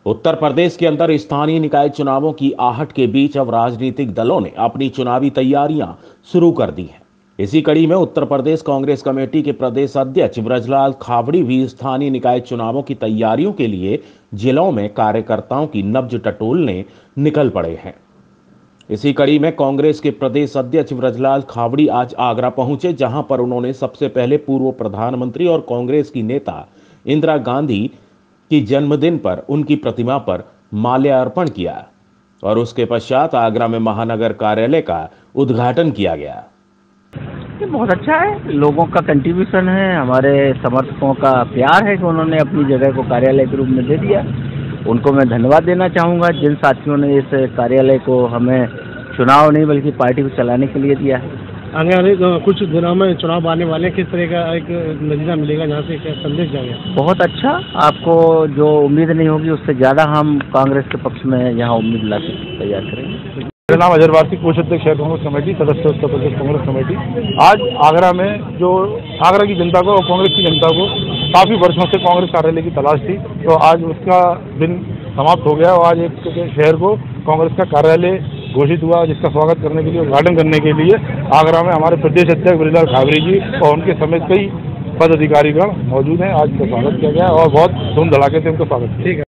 उत्तर प्रदेश के अंदर स्थानीय निकाय चुनावों की आहट के बीच अब राजनीतिक दलों ने अपनी चुनावी तैयारियां शुरू कर दी हैं। इसी कड़ी में उत्तर प्रदेश कांग्रेस कमेटी के प्रदेश अध्यक्ष ब्रजलाल खाबड़ी भी स्थानीय निकाय चुनावों की तैयारियों के लिए जिलों में कार्यकर्ताओं की नब्ज टटोलने निकल पड़े हैं। इसी कड़ी में कांग्रेस के प्रदेश अध्यक्ष ब्रजलाल खाबड़ी आज आगरा पहुंचे, जहां पर उन्होंने सबसे पहले पूर्व प्रधानमंत्री और कांग्रेस की नेता इंदिरा गांधी की जन्मदिन पर उनकी प्रतिमा पर माल्यार्पण किया और उसके पश्चात आगरा में महानगर कार्यालय का उद्घाटन किया गया। ये बहुत अच्छा है, लोगों का कंट्रीब्यूशन है, हमारे समर्थकों का प्यार है कि उन्होंने अपनी जगह को कार्यालय के रूप में दे दिया। उनको मैं धन्यवाद देना चाहूँगा जिन साथियों ने इस कार्यालय को हमें चुनाव नहीं बल्कि पार्टी को चलाने के लिए दिया है। आगे वाले कुछ दिनों में चुनाव आने वाले, किस तरह का एक नतीजा मिलेगा, जहाँ से क्या संदेश जाएगा? बहुत अच्छा, आपको जो उम्मीद नहीं होगी उससे ज़्यादा हम कांग्रेस के पक्ष में यहाँ उम्मीद ला के तैयार करेंगे। मेरा नाम अजहर वारसी, कोष अध्यक्ष शहर कांग्रेस कमेटी, सदस्य उत्तर प्रदेश कांग्रेस कमेटी। आज आगरा में जो आगरा की जनता को और कांग्रेस की जनता को काफ़ी वर्षों से कांग्रेस कार्यालय की तलाश थी, तो आज उसका दिन समाप्त हो गया और आज एक शहर को कांग्रेस का कार्यालय घोषित हुआ, जिसका स्वागत करने के लिए, उद्घाटन करने के लिए आगरा में हमारे प्रदेश अध्यक्ष ब्रजलाल खाबड़ी जी और उनके समेत कई पदाधिकारीगण मौजूद हैं। आज उनका स्वागत किया गया और बहुत धूम धड़ाके से उनका स्वागत किया।